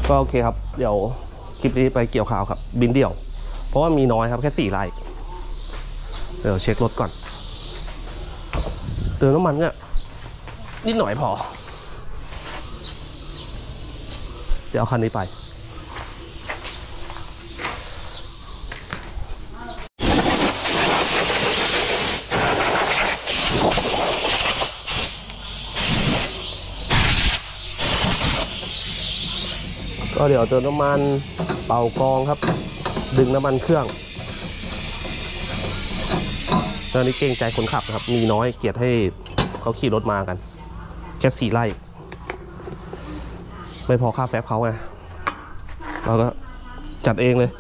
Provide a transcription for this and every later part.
ก็โอเคครับเดี๋ยวคลิปนี้ไปเกี่ยวข่าวครับบินเดี่ยวเพราะว่ามีน้อยครับแค่4 ไร่เดี๋ยวเช็ครถก่อนเติมน้ำมันเนี่ยนิดหน่อยพอเดี๋ยวเอาคันนี้ไปก็เดี๋ยวเติมน้ำมันเป่ากองครับดึงน้ำมันเครื่องตอนนี้เกรงใจคนขับนะครับมีน้อยเกียรติให้เขาขี่รถมากันแค่4 ไร่ไม่พอค่าแฟบเขาไงเราก็จัดเองเลย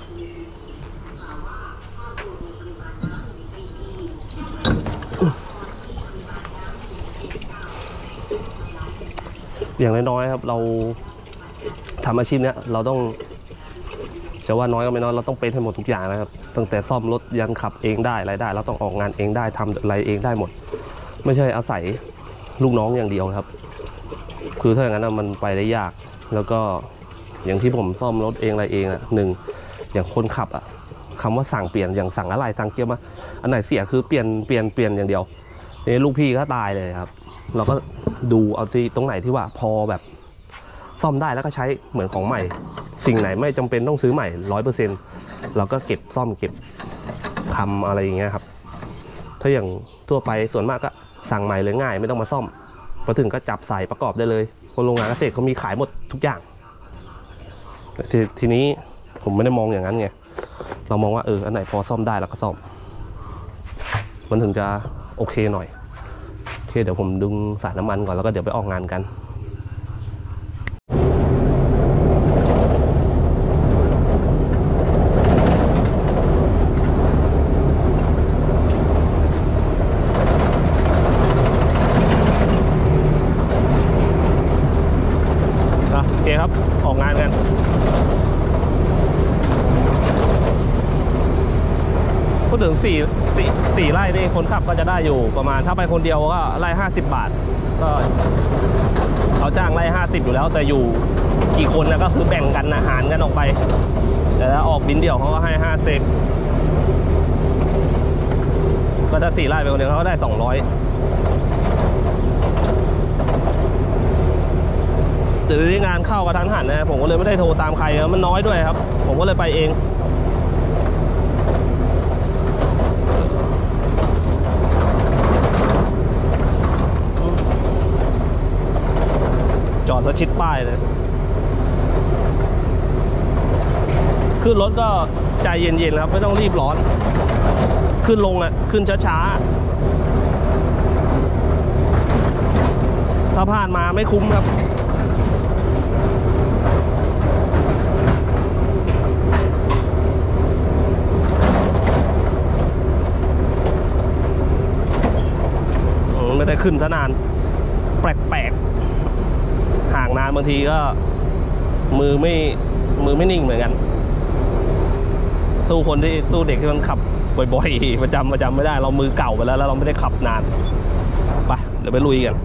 อย่างน้อยๆครับเราทำอาชีพเนี้ยเราต้องจะว่าน้อยก็ไม่น้อยเราต้องเป็นให้หมดทุกอย่างนะครับตั้งแต่ซ่อมรถยันขับเองได้อะไรได้เราต้องออกงานเองได้ทำอะไรเองได้หมดไม่ใช่อาศัยลูกน้องอย่างเดียวครับคือถ้าอย่างนั้นมันไปได้ยากแล้วก็อย่างที่ผมซ่อมรถเองอะไรเองอ่ะอย่างคนขับอ่ะคำว่าสั่งเปลี่ยนอย่างสั่งอะไรสั่งเกียร์มาอันไหนเสียคือเปลี่ยนอย่างเดียวนี่ลูกพี่ก็ตายเลยครับเราก็ดูเอาที่ตรงไหนที่ว่าพอแบบซ่อมได้แล้วก็ใช้เหมือนของใหม่สิ่งไหนไม่จำเป็นต้องซื้อใหม่ 100% เราก็เก็บซ่อมเก็บทำอะไรอย่างเงี้ยครับถ้าอย่างทั่วไปส่วนมากก็สั่งใหม่เลยง่ายไม่ต้องมาซ่อมพอถึงก็จับใส่ประกอบได้เลยคนโรงงานเกษตรเขามีขายหมดทุกอย่างทีนี้ผมไม่ได้มองอย่างนั้นไงเรามองว่าอันไหนพอซ่อมได้เราก็ซ่อมมันถึงจะโอเคหน่อยโอเคเดี๋ยวผมดึงสายน้ำมันก่อนแล้วก็เดี๋ยวไปออกงานกันโอเคครับออกงานกันพูดถึง4 ไร่นี่คนขับก็จะได้อยู่ประมาณถ้าไปคนเดียวก็ไร่50 บาทก็เขาจ้างไร่50อยู่แล้วแต่อยู่กี่คนนะก็คือแบ่งกันอาหารกันออกไปแต่ถ้าออกบินเดี่ยวเขาก็ให้50ก็ถ้า4 ไร่ไปคนเดียวเขาก็ได้200แต่ที่งานเข้ากระทันหันนะผมก็เลยไม่ได้โทรตามใครมันน้อยด้วยครับผมก็เลยไปเองจอดรถชิดป้ายเลยขึ้นรถก็ใจเย็นๆครับไม่ต้องรีบร้อนขึ้นลงอ่ะขึ้นช้าๆถ้าผ่านมาไม่คุ้มครับไม่ได้ขึ้นซะนานแปลกๆห่างนานบางทีก็มือไม่นิ่งเหมือนกันสู้เด็กที่มันขับบ่อยๆประจำไม่ได้เรามือเก่าไปแล้วเราไม่ได้ขับนานไปเดี๋ยวไปลุยกัน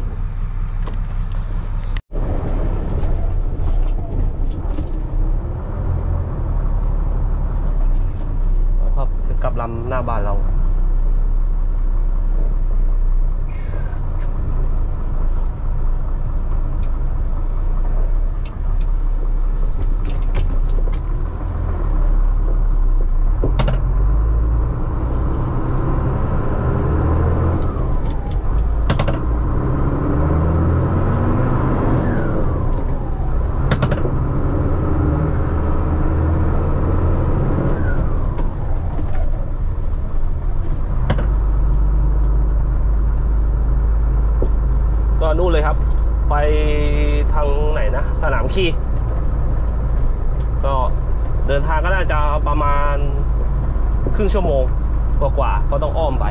ครับกลับลำหน้าบ้านเรานู่นเลยครับไปทางไหนนะสนามขี่ก็เดินทางก็น่าจะประมาณครึ่งชั่วโมงกว่าก็ต้องอ้อมไป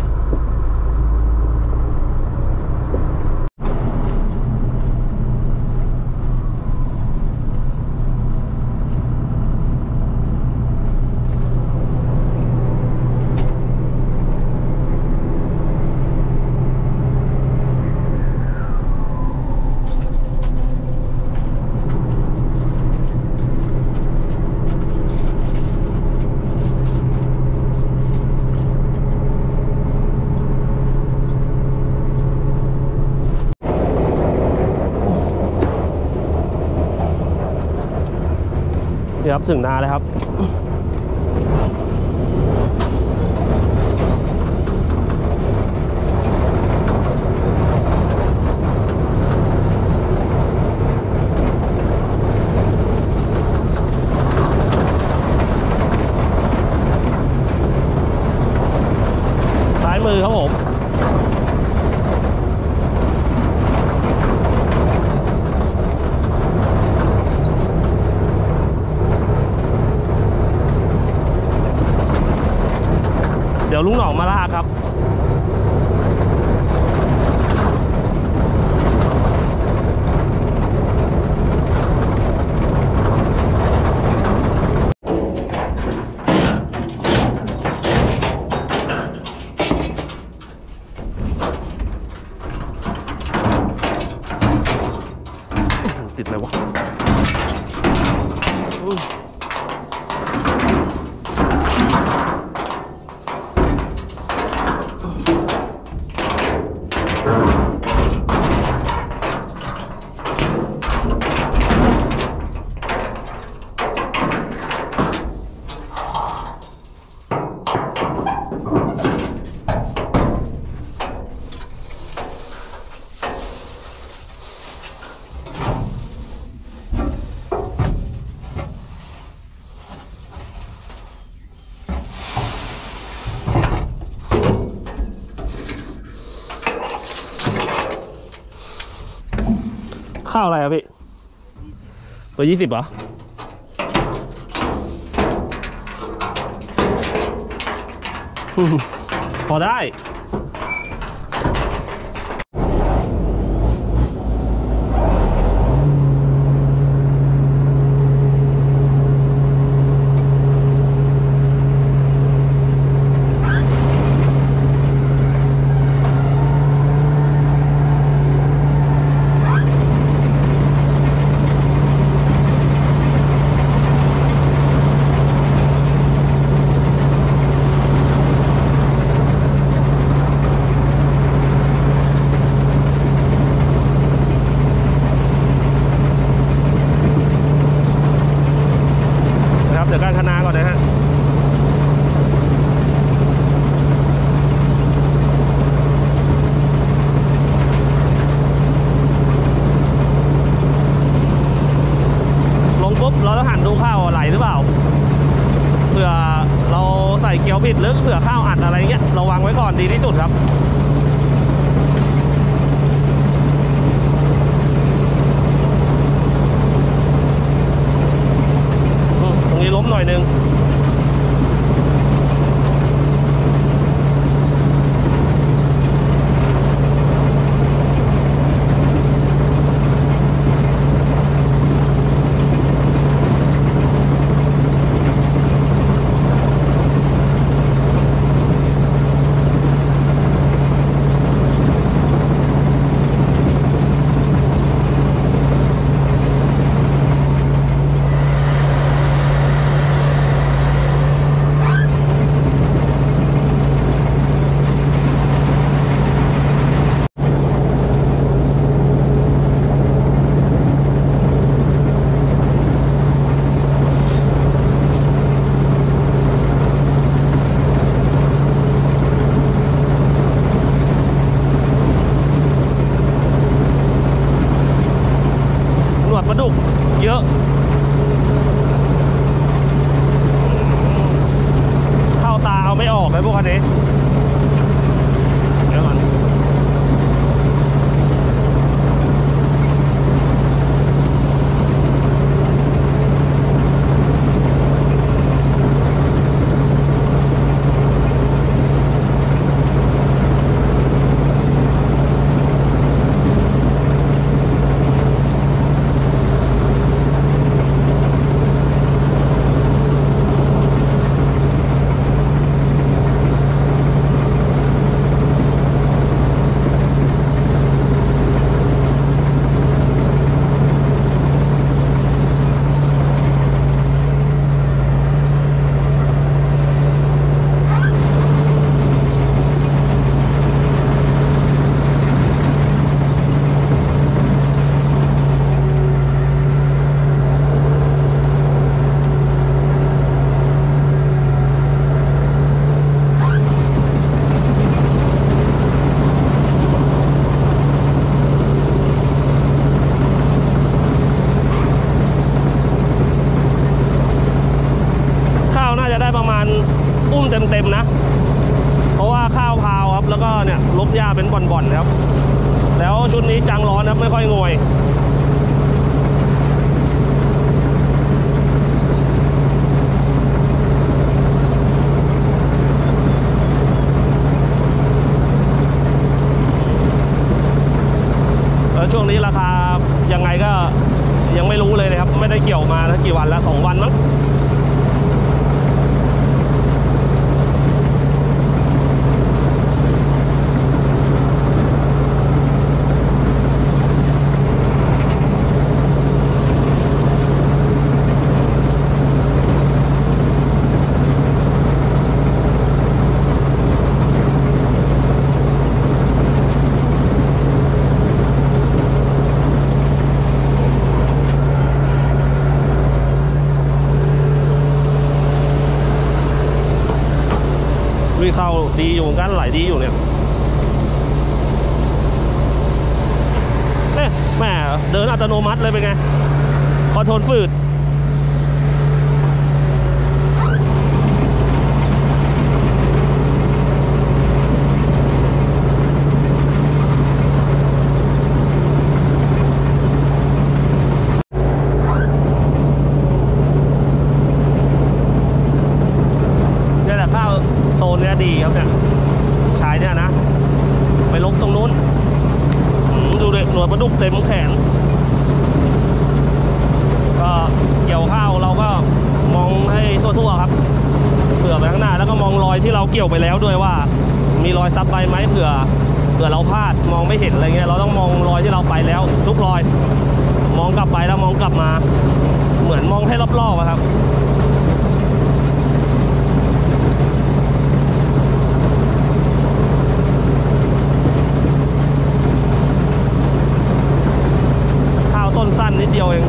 ครับถึงนาเลยครับซ้ายมือครับผมเดี๋ยวลุงหน่องมาลากครับติดอะไรวะข้าวอะไรอะพี่เบอร์20เหรอพอได้เดี๋ยวการคณาก่อนนะฮะลงปุ๊บเราต้องหันดูข้าวไหลหรือเปล่าเผื่อเราใส่เกี๊ยวผิดหรือเผื่อข้าวอัดอะไรเงี้ยเราวางไว้ก่อนดีที่สุดครับตรงนี้ล้มหน่อยนึงปลาดุกเยอะเข้าตาเอาไม่ออกเลยพวกคันนี้เดี๋ยวก่อนบ่อนครับแล้วชุดนี้จังร้อนครับไม่ค่อยงวยช่วงนี้ราคายังไงก็ยังไม่รู้เลยนะครับไม่ได้เกี่ยวมากี่วันแล้ว2 วันมั้งวิ่งเข้าดีอยู่กันไหลดีอยู่เนี่ยแม่เดินอัตโนมัติเลยเป็นไงคอนโทรลฝืดโซนเนี้ยดีครับเนี่ยชายเนี่ยนะไปลบตรงนู้นดูเลยหน่วยปลาดุกเต็มแขนก็เกี่ยวข้าวเราก็มองให้ทั่วๆครับเผื่อไปข้างหน้าแล้วก็มองรอยที่เราเกี่ยวไปแล้วด้วยว่ามีรอยซับไปไหมเผื่อเราพลาดมองไม่เห็นอะไรเงี้ยเราต้องมองรอยที่เราไปแล้วทุกรอยมองกลับไปแล้วมองกลับมาเหมือนมองให้รอบๆครับต้นสั้นนิดเดียวเอง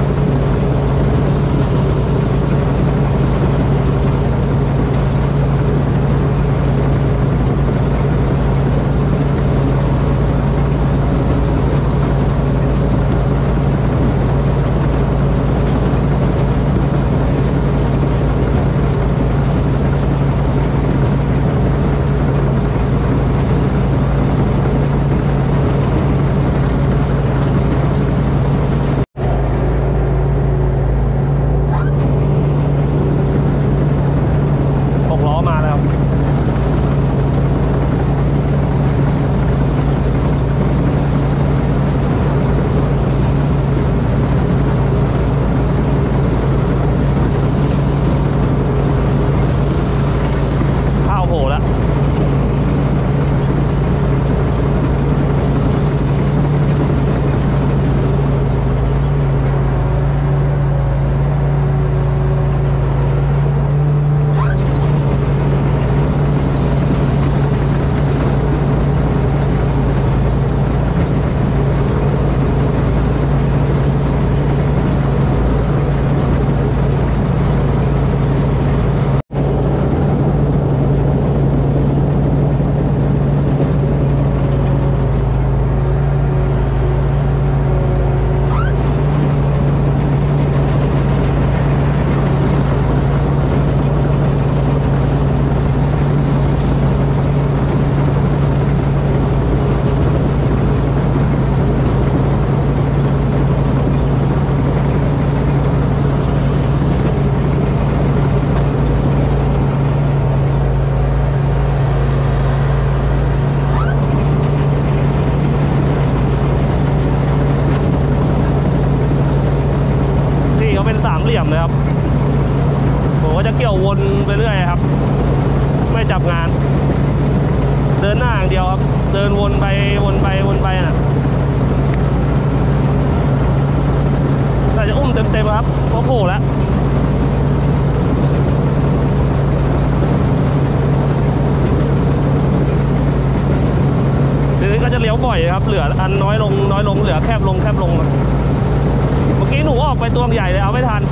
เหลี่ยมเลยครับผมก็จะเกี่ยววนไปเรื่อยครับไม่จับงานเดินหน้าอย่างเดียวครับเดินวนไปน่ะแต่จะอุ้มเต็มครับเพราะโผล่แล้วทีนี้ก็จะเลี้ยวบ่อยครับเหลืออันน้อยลงเหลือแคบลงเมื่อกี้หนูออกไปตัวใหญ่เลยเอาไม่ทัน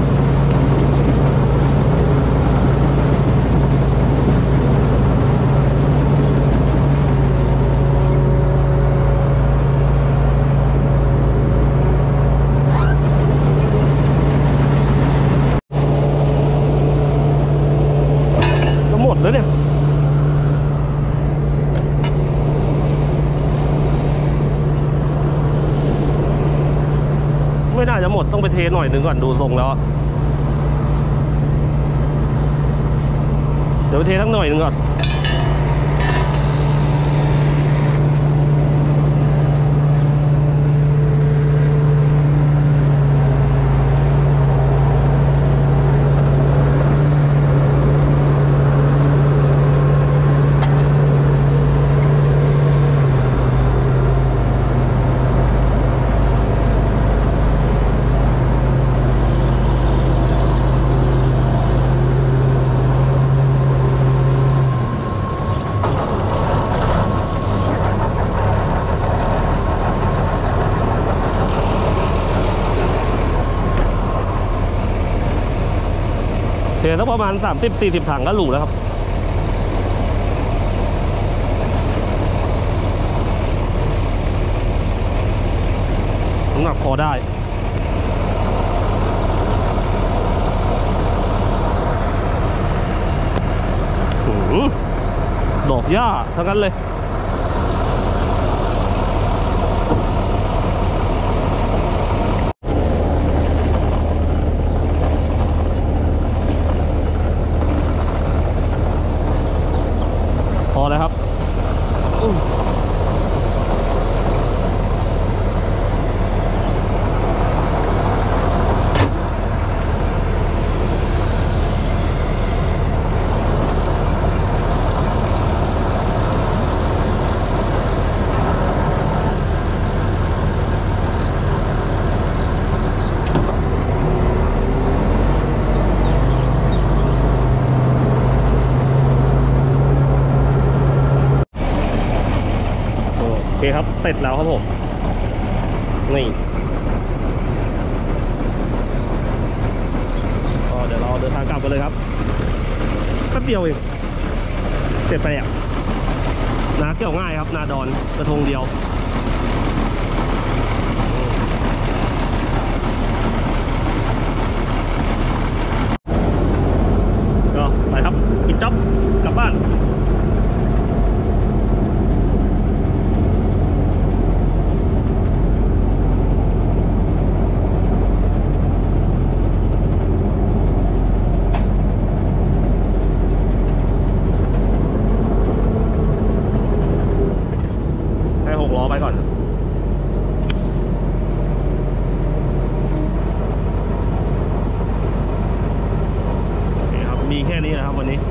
ก็หมดแล้วเนี่ยไม่น่าจะหมดต้องไปเทหน่อยหนึ่งก่อนดูทรงแล้วเดี๋ยวไปเททั้งหน่อยหนึ่งก่อนเทสักประมาณ 30-40 ถังก็หลูแล้วครับน้ำหนักพอได้ดอกหญ้าทั้งนั้นเลยพอแล้วครับโอเคครับเสร็จแล้วครับผมนี่ก็เดี๋ยวเราเดินทางกลับกันเลยครับแป๊บเดียวเองเสร็จไปอ่ะนาเกี่ยวง่ายครับนาดอนกระทงเดียวก็ไปครับปิดจ็อบกลับบ้านไปก่อนโอเคครับมีแค่นี้นะครับวันนี้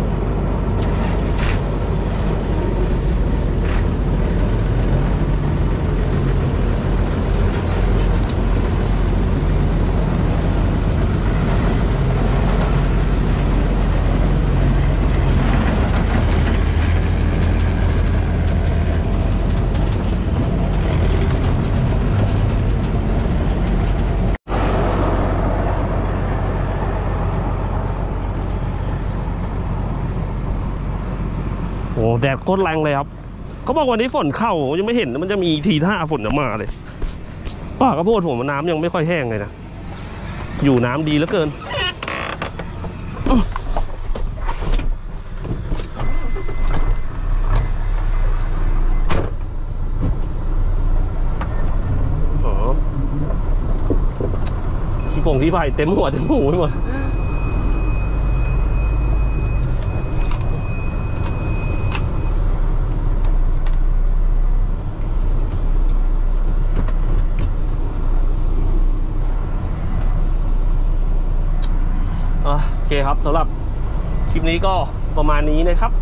โอ้แดดโคตรแรงเลยครับเขาบอกวันนี้ฝนเข้ายังไม่เห็นมันจะมีทีท่าฝนจะมาเลยป้าก็พูดผมน้ำยังไม่ค่อยแห้งเลยนะอยู่น้ำดีเหลือเกินขี้ผงขี้ไผ่เต็มหัวเต็มหูไปหมดโอเคครับสำหรับคลิปนี้ก็ประมาณนี้นะครับ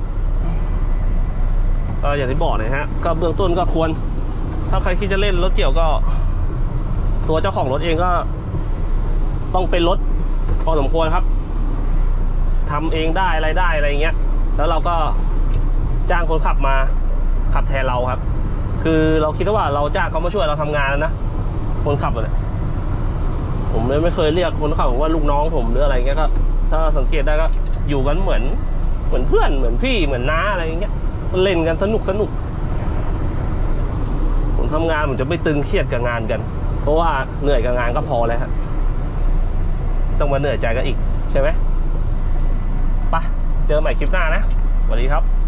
อย่างที่บอกนะฮะก็เบื้องต้นก็ควรถ้าใครคิดจะเล่นรถเกี่ยวก็ตัวเจ้าของรถเองก็ต้องเป็นรถพอสมควรครับทำเองได้อะไรได้อะไรเงี้ยแล้วเราก็จ้างคนขับมาขับแทนเราครับคือเราคิดว่าเราจ้างเขามาช่วยเราทำงานแล้วนะคนขับเลยผมไม่เคยเรียกคนขับว่าลูกน้องผมหรืออะไรเงี้ยก็ถ้าสังเกตได้ก็อยู่กันเหมือนเพื่อนเหมือนพี่เหมือนน้าอะไรอย่างเงี้ยเล่นกันสนุกผมทำงานผมจะไม่ตึงเครียดกับงานกันเพราะว่าเหนื่อยกับงานก็พอแล้วฮะต้องมาเหนื่อยใจกันอีกใช่ไหมไปเจอใหม่คลิปหน้านะสวัสดีครับ